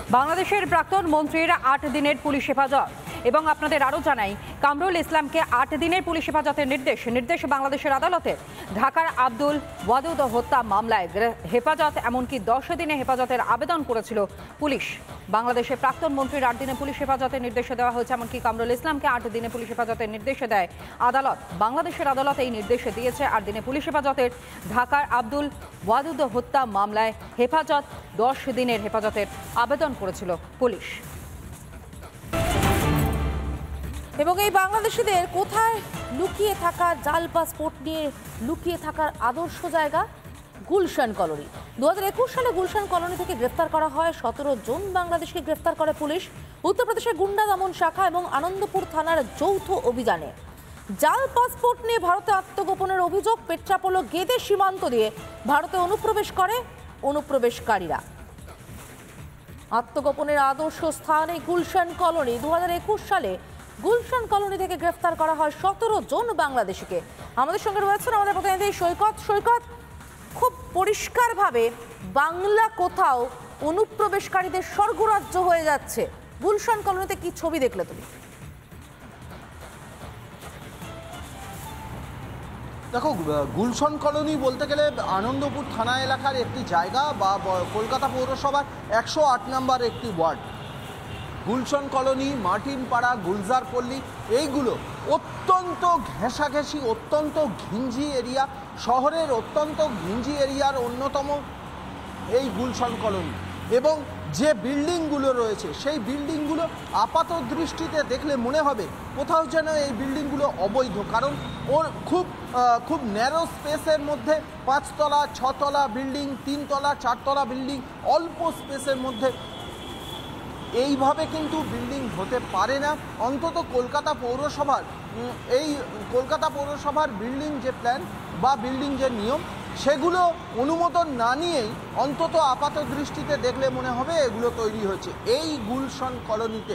বাংলাদেশের প্রাক্তন মন্ত্রীর ৮ দিনের পুলিশ হেফাজত এবং আপনাদের আরও জানাই, কামরুল ইসলামকে ৮ দিনের পুলিশ হেফাজতের নির্দেশ বাংলাদেশের আদালতে। ঢাকার আব্দুল ওয়াদুদ হত্যা মামলায় হেফাজত এমনকি 10 দিনে হেফাজতের আবেদন করেছিল পুলিশ। বাংলাদেশের প্রাক্তন মন্ত্রীর 8 দিনে পুলিশ হেফাজতের নির্দেশ দেওয়া হয়েছে, এমনকি কামরুল ইসলামকে 8 দিনে পুলিশ হেফাজতের নির্দেশ দেয় আদালত। বাংলাদেশের আদালত এই নির্দেশ দিয়েছে 8 দিনে পুলিশ হেফাজতের। ঢাকার আব্দুল ওয়াদুদ হত্যা মামলায় হেফাজত 10 দিনের হেফাজতের আবেদন করেছিল পুলিশ। এবং এই বাংলাদেশিদের কোথায় লুকিয়ে থাকা জাল পাসপোর্ট নিয়ে লুকিয়ে থাকার আদর্শ জায়গা? গুলশান কলোনি। 2021 সালে গুলশান কলোনি থেকে গ্রেফতার করা হয় 17 জন বাংলাদেশকে গ্রেফতার করে পুলিশ উত্তরপ্রদেশের গুন্ডা দমন শাখা এবং আনন্দপুর থানার যৌথ অভিযানে। জাল পাসপোর্ট নিয়ে ভারতে আত্মগোপনের অভিযোগ পেট্রাপোলো গেদে সীমান্ত দিয়ে ভারতে অনুপ্রবেশকারীরা। আত্মগোপনের আদর্শ স্থান এই গুলশান কলোনি। 2021 সালে গুলশান কলোনি থেকে গ্রেফতার করা হয় 17 জন বাংলাদেশিকে। আমাদের সঙ্গে রয়েছেন আমাদের প্রতিনিধি সৈকত। খুব পরিষ্কারভাবে বাংলা কোথাও অনুপ্রবেশকারীদের স্বর্গরাজ্য হয়ে যাচ্ছে। গুলশান কলোনিতে কি ছবি দেখলে তুমি? দেখো, গুলশান কলোনি বলতে গেলে আনন্দপুর থানা এলাকার একটি জায়গা বা কলকাতা পৌরসভার 108 নম্বর একটি ওয়ার্ড। গুলশান কলোনি, মার্টিনপাড়া, গুলজারপল্লী এইগুলো অত্যন্ত ঘেঁষাঘেঁষি, অত্যন্ত ঘিঞ্জি এরিয়া, শহরের অত্যন্ত ঘিঞ্জি এরিয়ার অন্যতম এই গুলশান কলোনি। এবং যে বিল্ডিংগুলো রয়েছে সেই বিল্ডিংগুলো আপাত দৃষ্টিতে দেখলে মনে হবে কোথাও যেন এই বিল্ডিংগুলো অবৈধ, কারণ ওর খুব ন্যারো স্পেসের মধ্যে 5 তলা 6 তলা বিল্ডিং, 3 তলা 4 তলা বিল্ডিং, অল্প স্পেসের মধ্যে এইভাবে কিন্তু বিল্ডিং হতে পারে না। অন্তত কলকাতা পৌরসভার বিল্ডিং যে প্ল্যান বা বিল্ডিং যে নিয়ম সেগুলো অনুমোদন না নিয়েই অন্তত আপাত দৃষ্টিতে দেখলে মনে হবে এগুলো তৈরি হয়েছে। এই গুলশান কলোনিতে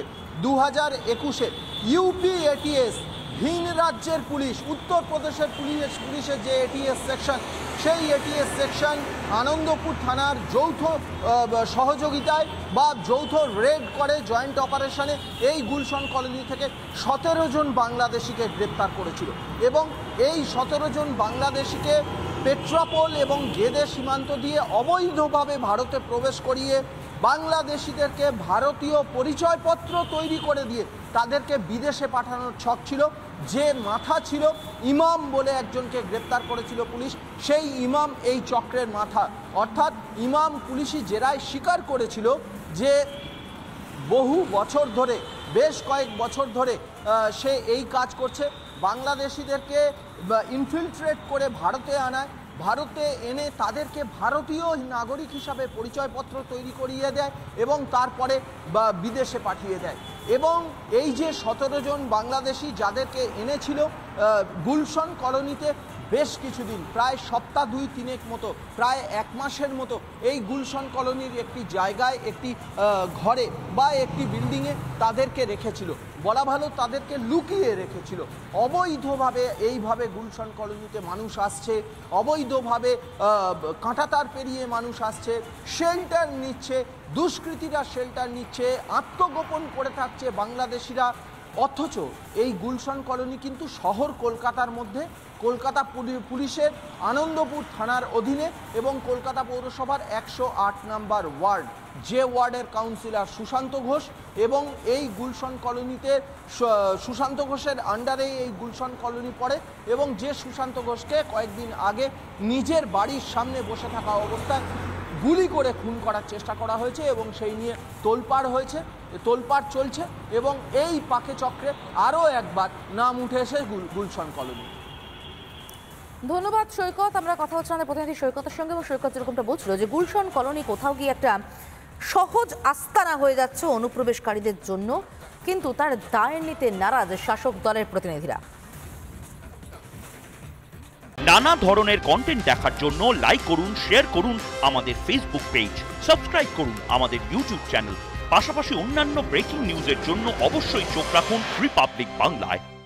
2021-এ ইউপি এটিএস, ভিন রাজ্যের পুলিশ, উত্তরপ্রদেশের পুলিশের যে এটিএস সেকশন, সেই এটিএস সেকশন আনন্দপুর থানার যৌথ সহযোগিতায় বা যৌথ রেড করে জয়েন্ট অপারেশনে এই গুলশান কলোনি থেকে 17 জন বাংলাদেশিকে গ্রেপ্তার করেছিল। এবং এই 17 জন বাংলাদেশিকে পেট্রাপোল এবং গেদে সীমান্ত দিয়ে অবৈধভাবে ভারতে প্রবেশ করিয়ে বাংলাদেশিদেরকে ভারতীয় পরিচয়পত্র তৈরি করে দিয়ে তাদেরকে বিদেশে পাঠানোর ছক ছিল। যে মাথা ছিল ইমাম বলে একজনকে গ্রেপ্তার করেছিল পুলিশ, সেই ইমাম এই চক্রের মাথা। অর্থাৎ ইমাম পুলিশি জেরায় স্বীকার করেছিল যে বহু বছর ধরে, বেশ কয়েক বছর ধরে সে এই কাজ করছে, বাংলাদেশিদেরকে ইনফিলট্রেট করে ভারতে আনায়, ভারতে এনে তাদেরকে ভারতীয় নাগরিক হিসাবে পরিচয়পত্র তৈরি করিয়ে দেয় এবং তারপরে বিদেশে পাঠিয়ে দেয়। এবং এই যে 17 জন বাংলাদেশি যাদেরকে এনেছিল গুলশান কলোনিতে বেশ কিছুদিন, প্রায় সপ্তাহ 2-3 মতো, প্রায় 1 মাসের মতো এই গুলশান কলোনির একটি জায়গায়, একটি ঘরে বা একটি বিল্ডিংয়ে তাদেরকে রেখেছিল, বলা ভালো তাদেরকে লুকিয়ে রেখেছিল। অবৈধভাবে এইভাবে গুলশান কলোনিতে মানুষ আসছে, অবৈধভাবে কাঁটাতার পেরিয়ে মানুষ আসছে, শেল্টার নিচ্ছে, দুষ্কৃতীরা শেল্টার নিচ্ছে, আত্মগোপন করে থাকছে বাংলাদেশিরা। অথচ এই গুলশান কলোনি কিন্তু শহর কলকাতার মধ্যে, কলকাতা পুলিশের আনন্দপুর থানার অধীনে এবং কলকাতা পৌরসভার 108 নম্বর ওয়ার্ড, যে ওয়ার্ডের কাউন্সিলর সুশান্ত ঘোষ। এবং এই গুলশান কলোনিতে সুশান্ত ঘোষের আন্ডারেই এই গুলশান কলোনি পড়ে এবং যে সুশান্ত ঘোষকে কয়েকদিন আগে নিজের বাড়ির সামনে বসে থাকা অবস্থায় গুলি করে খুন করার চেষ্টা করা হয়েছে এবং সেই নিয়ে তোলপাড় চলছে। এবং এই পাকে চক্রে আরও একবার নাম উঠে এসে গুলশান কলোনি। ধন্যবাদ সৈকত। আমরা কথা হচ্ছে আমাদের প্রতিনিধি সৈকতের সঙ্গে, এবং সৈকত যেরকমটা বলছিল যে গুলশান কলোনি কোথাও গিয়ে একটা সহজ আস্তানা হয়ে যাচ্ছে অনুপ্রবেশকারীদের জন্য, কিন্তু তার দায় নিতে নারাজ শাসক দলের প্রতিনিধিরা। নানা ধরনের কন্টেন্ট দেখার জন্য লাইক করুন, শেয়ার করুন আমাদের ফেসবুক পেজ, সাবস্ক্রাইব করুন আমাদের ইউটিউব চ্যানেল। পাশাপাশি অন্যান্য ব্রেকিং নিউজের জন্য অবশ্যই চোখ রাখুন রিপাবলিক বাংলায়।